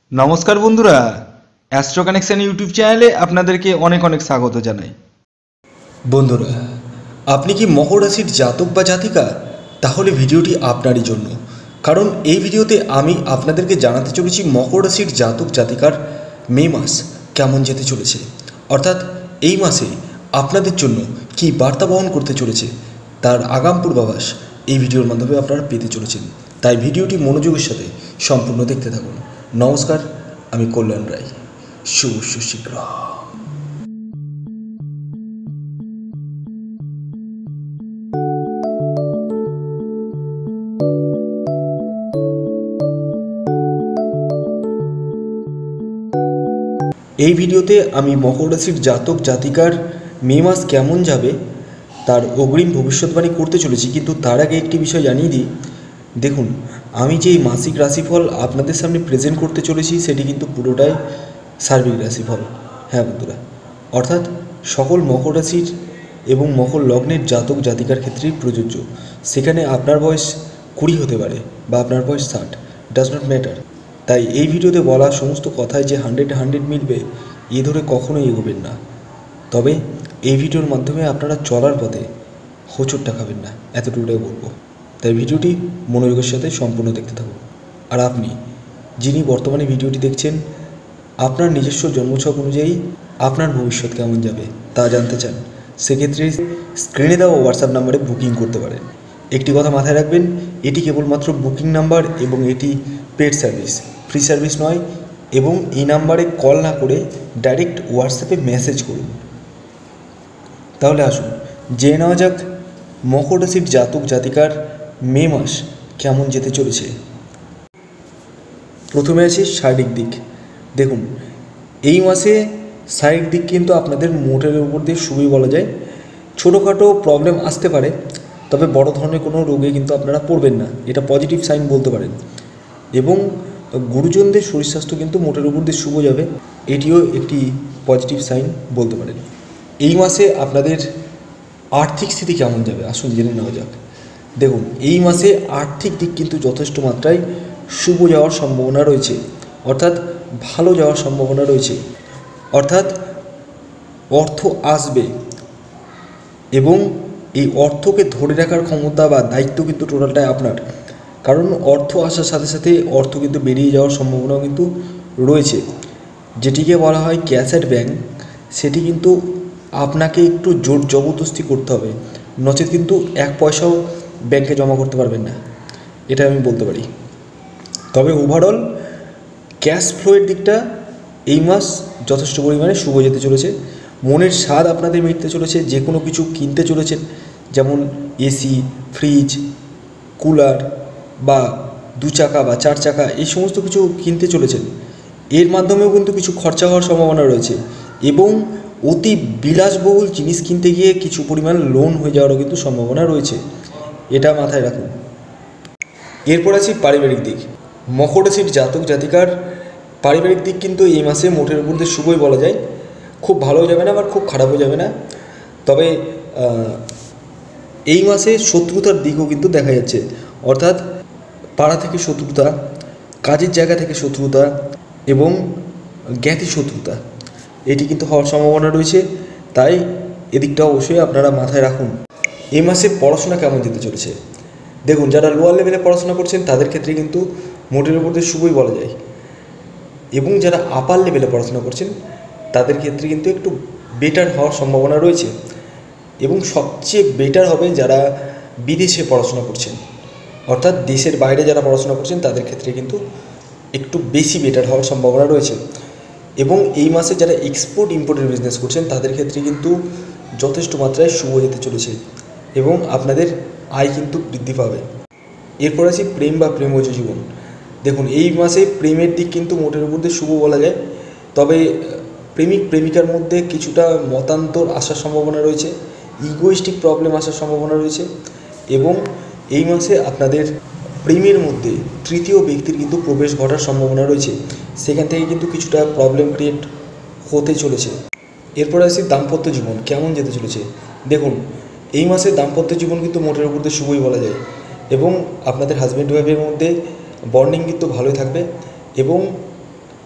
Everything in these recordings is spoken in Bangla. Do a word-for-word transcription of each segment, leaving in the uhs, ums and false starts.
নমস্কার বন্ধুরা, অ্যাস্ট্রো কানেকশন ইউটিউব চ্যানেলে আপনাদেরকে অনেক অনেক স্বাগত জানাই। বন্ধুরা, আপনি কি মকর রাশির জাতক বা জাতিকা? তাহলে ভিডিওটি আপনারই জন্য, কারণ এই ভিডিওতে আমি আপনাদেরকে জানাতে চলেছি মকর রাশির জাতক জাতিকার মে মাস কেমন যেতে চলেছে, অর্থাৎ এই মাসে আপনাদের জন্য কি বার্তা বহন করতে চলেছে তার আগাম পূর্বাভাস এই ভিডিওর মাধ্যমে আপনারা পেতে চলেছেন। তাই ভিডিওটি মনোযোগের সাথে সম্পূর্ণ দেখতে থাকুন। নমস্কার, আমি কল্যাণ রায়। শুভ সুশীঘ্র। এই ভিডিওতে আমি মকর রাশির জাতক জাতিকার মে মাস কেমন যাবে তার অগ্রিম ভবিষ্যৎবাণী করতে চলেছি, কিন্তু তার আগে একটি বিষয় জানিয়ে দিই। দেখুন, আমি যে এই মাসিক রাশিফল আপনাদের সামনে প্রেজেন্ট করতে চলেছি সেটি কিন্তু পুরোটাই সার্বিক রাশিফল। হ্যাঁ বন্ধুরা, অর্থাৎ সকল মকর রাশির এবং মকর লগ্নের জাতক জাতিকার ক্ষেত্রেই প্রযোজ্য। সেখানে আপনার বয়স কুড়ি হতে পারে বা আপনার বয়স ষাট, ডাজ নট ম্যাটার। তাই এই ভিডিওতে বলা সমস্ত কথায় যে হান্ড্রেড হান্ড্রেড মিলবে এ ধরে কখনোই এগোবেন না। তবে এই ভিডিওর মাধ্যমে আপনারা চলার পথে হোঁচটটা খাবেন না, এতটুকুটাই বলবো। তাই ভিডিওটি মনোযোগের সাথে সম্পূর্ণ দেখতে থাকুন। আর আপনি যিনি বর্তমানে ভিডিওটি দেখছেন, আপনার নিজস্ব জন্মছক অনুযায়ী আপনার ভবিষ্যৎ কেমন যাবে তা জানতে চান, সেক্ষেত্রে স্ক্রিনে দেওয়া হোয়াটসঅ্যাপ নাম্বারে বুকিং করতে পারেন। একটি কথা মাথায় রাখবেন, এটি কেবলমাত্র বুকিং নাম্বার এবং এটি পেড সার্ভিস, ফ্রি সার্ভিস নয়। এবং এই নাম্বারে কল না করে ডাইরেক্ট হোয়াটসঅ্যাপে মেসেজ করুন। তাহলে আসুন জেনে নেওয়া যাক মকর রাশির জাতক জাতিকার মে মাস কেমন যেতে চলেছে। প্রথমে আছে শারীরিক দিক। দেখুন, এই মাসে শারীরিক দিক কিন্তু আপনাদের মোটের উপর দিয়ে শুভই বলা যায়। ছোটোখাটো প্রবলেম আসতে পারে, তবে বড় ধরনের কোনো রোগে কিন্তু আপনারা পড়বেন না, এটা পজিটিভ সাইন বলতে পারেন। এবং গুরুজনদের শরীর স্বাস্থ্য কিন্তু মোটের উপর দিয়ে শুভ যাবে, এটিও একটি পজিটিভ সাইন বলতে পারেন। এই মাসে আপনাদের আর্থিক স্থিতি কেমন যাবে আসুন জেনে নেওয়া যাক। দেখুন, এই মাসে আর্থিক দিক কিন্তু যথেষ্ট মাত্রায় শুভ যাওয়ার সম্ভাবনা রয়েছে, অর্থাৎ ভালো যাওয়ার সম্ভাবনা রয়েছে। অর্থাৎ অর্থ আসবে এবং এই অর্থকে ধরে রাখার ক্ষমতা বা দায়িত্ব কিন্তু টোটালটাই আপনার। কারণ অর্থ আসার সাথে সাথে অর্থ কিন্তু বেরিয়ে যাওয়ার সম্ভাবনাও কিন্তু রয়েছে। যেটিকে বলা হয় ক্যাশ অ্যাট ব্যাংক, সেটি কিন্তু আপনাকে একটু জোর জবরদস্তি করতে হবে, নচেত কিন্তু এক পয়সাও ব্যাংকে জমা করতে পারবেন না, এটা আমি বলতে পারি। তবে ওভারঅল ক্যাশ ফ্লোয়ের দিকটা এই মাস যথেষ্ট পরিমাণে শুভ যেতে চলেছে। মনের স্বাদ আপনাদের মিটতে চলেছে। যে কোনো কিছু কিনতে চলেছেন, যেমন এসি, ফ্রিজ, কুলার বা দু চাকা বা চার চাকা, এই সমস্ত কিছু কিনতে চলেছেন। এর মাধ্যমেও কিন্তু কিছু খরচা হওয়ার সম্ভাবনা রয়েছে এবং অতি বিলাসবহুল জিনিস কিনতে গিয়ে কিছু পরিমাণ লোন হয়ে যাওয়ারও কিন্তু সম্ভাবনা রয়েছে, এটা মাথায় রাখুন। এরপর আছে পারিবারিক দিক। মকর রাশির জাতক জাতিকার পারিবারিক দিক কিন্তু এই মাসে মোটের উপর দিয়ে শুভই বলা যায়। খুব ভালোও যাবে না আবার খুব খারাপও যাবে না। তবে এই মাসে শত্রুতার দিকও কিন্তু দেখা যাচ্ছে, অর্থাৎ পাড়া থেকে শত্রুতা, কাজের জায়গা থেকে শত্রুতা এবং জ্ঞাতি শত্রুতা, এটি কিন্তু হওয়ার সম্ভাবনা রয়েছে। তাই এদিকটা অবশ্যই আপনারা মাথায় রাখুন। এই মাসে পড়াশোনা কেমন যেতে চলেছে। দেখুন, যারা লোয়ার লেভেলে পড়াশোনা করছেন তাদের ক্ষেত্রে কিন্তু মোটের উপর দিয়ে শুভই বলা যায়, এবং যারা আপার লেভেলে পড়াশোনা করছেন তাদের ক্ষেত্রে কিন্তু একটু বেটার হওয়ার সম্ভাবনা রয়েছে। এবং সবচেয়ে বেটার হবে যারা বিদেশে পড়াশোনা করছেন, অর্থাৎ দেশের বাইরে যারা পড়াশোনা করছেন তাদের ক্ষেত্রে কিন্তু একটু বেশি বেটার হওয়ার সম্ভাবনা রয়েছে। এবং এই মাসে যারা এক্সপোর্ট ইম্পোর্টের বিজনেস করছেন তাদের ক্ষেত্রে কিন্তু যথেষ্ট মাত্রায় শুভ যেতে চলেছে এবং আপনাদের আয় কিন্তু বৃদ্ধি পাবে। এরপর আছে প্রেম বা প্রেমজ জীবন। দেখুন, এই মাসে প্রেমের দিক কিন্তু মোটের উপর দিয়ে শুভ বলা যায়। তবে প্রেমিক প্রেমিকার মধ্যে কিছুটা মতান্তর আসার সম্ভাবনা রয়েছে, ইগোইস্টিক প্রবলেম আসার সম্ভাবনা রয়েছে এবং এই মাসে আপনাদের প্রেমের মধ্যে তৃতীয় ব্যক্তির কিন্তু প্রবেশ ঘটার সম্ভাবনা রয়েছে। সেখান থেকে কিন্তু কিছুটা প্রবলেম ক্রিয়েট হতে চলেছে। এরপরে আসি দাম্পত্য জীবন কেমন যেতে চলেছে। দেখুন, এই মাসে দাম্পত্য জীবন কিন্তু মোটের উপর দিয়ে শুভই বলা যায় এবং আপনাদের হাজব্যান্ড ওয়াইফের মধ্যে বন্ডিং কিন্তু ভালোই থাকবে এবং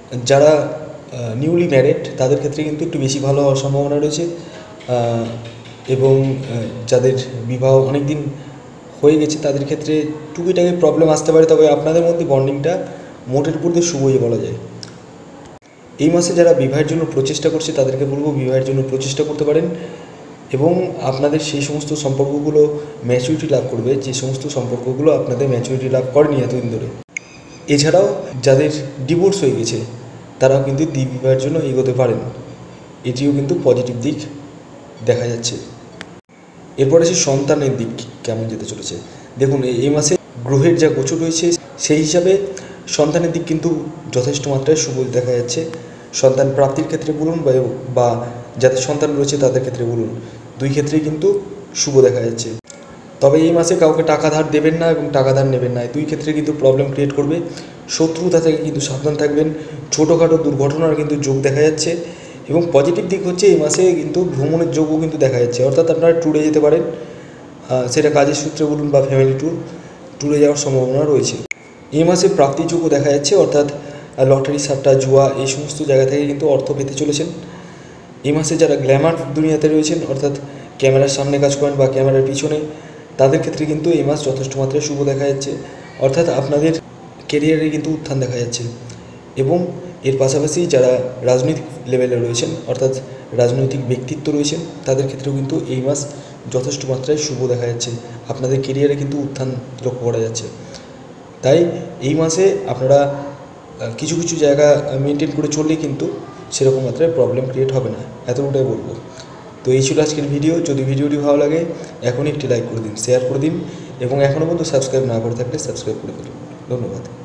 যারা নিউলি ম্যারিড তাদের ক্ষেত্রে কিন্তু একটু বেশি ভালো হওয়ার সম্ভাবনা রয়েছে, এবং যাদের বিবাহ অনেক দিন হয়ে গেছে তাদের ক্ষেত্রে টুকিটাকি প্রবলেম আসতে পারে, তবে আপনাদের মধ্যে বন্ডিংটা মোটের উপর দিয়ে শুভই বলা যায়। এই মাসে যারা বিবাহের জন্য প্রচেষ্টা করছে তাদেরকে বলবো বিবাহের জন্য প্রচেষ্টা করতে পারেন, এবং আপনাদের সেই সমস্ত সম্পর্কগুলো ম্যাচুরিটি লাভ করবে যে সমস্ত সম্পর্কগুলো আপনাদের ম্যাচুরিটি লাভ করেনি এতদিন ধরে। এছাড়াও যাদের ডিভোর্স হয়ে গেছে তারাও কিন্তু বিবাহের জন্য এগোতে পারেন, এটিও কিন্তু পজিটিভ দিক দেখা যাচ্ছে। এরপর আছে সন্তানের দিক কেমন যেতে চলেছে। দেখুন এই মাসে গ্রহের যা গোচর রয়েছে সেই হিসাবে সন্তানের দিক কিন্তু যথেষ্ট মাত্রায় শুভ দেখা যাচ্ছে। সন্তান প্রাপ্তির ক্ষেত্রে বলুন বা যাদের সন্তান রয়েছে তাদের ক্ষেত্রে বলুন, দুই ক্ষেত্রেই কিন্তু শুভ দেখা যাচ্ছে। তবে এই মাসে কাউকে টাকা ধার দেবেন না এবং টাকা ধার নেবেন না, দুই ক্ষেত্রে কিন্তু প্রবলেম ক্রিয়েট করবে। শত্রুতা থেকে কিন্তু সাবধান থাকবেন। ছোটোখাটো দুর্ঘটনার কিন্তু যোগ দেখা যাচ্ছে, এবং পজিটিভ দিক হচ্ছে এই মাসে কিন্তু ভ্রমণের যোগও কিন্তু দেখা যাচ্ছে, অর্থাৎ আপনারা ট্যুরে যেতে পারেন, সেটা কাজের সূত্রে বলুন বা ফ্যামিলি ট্যুর, ট্যুরে যাওয়ার সম্ভাবনা রয়েছে। এই মাসে প্রাপ্তি যোগও দেখা যাচ্ছে, অর্থাৎ লটারি, সাট্টা, জুয়া এই সমস্ত জায়গা থেকে কিন্তু অর্থ পেতে চলেছেন। এই মাসে যারা গ্ল্যামার দুনিয়াতে রয়েছেন, অর্থাৎ ক্যামেরার সামনে কাজ করেন বা ক্যামেরার পিছনে, তাদের ক্ষেত্রে কিন্তু এই মাস যথেষ্ট মাত্রায় শুভ দেখা যাচ্ছে, অর্থাৎ আপনাদের কেরিয়ারে কিন্তু উত্থান দেখা যাচ্ছে। এবং এর পাশাপাশি যারা রাজনৈতিক লেভেলে রয়েছেন, অর্থাৎ রাজনৈতিক ব্যক্তিত্ব রয়েছেন, তাদের ক্ষেত্রেও কিন্তু এই মাস যথেষ্ট মাত্রায় শুভ দেখা যাচ্ছে, আপনাদের কেরিয়ারে কিন্তু উত্থান লক্ষ্য করা যাচ্ছে। তাই এই মাসে আপনারা কিছু কিছু জায়গা মেনটেন করে চললে কিন্তু সেরকম মাত্রায় প্রবলেম ক্রিয়েট হবে না, এতটাই বলবো। তো এই ছিল আজকের ভিডিও। যদি ভিডিওটি ভালো লাগে এখনই একটি লাইক করে দিন, শেয়ার করে দিন, এবং এখনও পর্যন্ত সাবস্ক্রাইব না করে থাকলে সাবস্ক্রাইব করে দিন। ধন্যবাদ।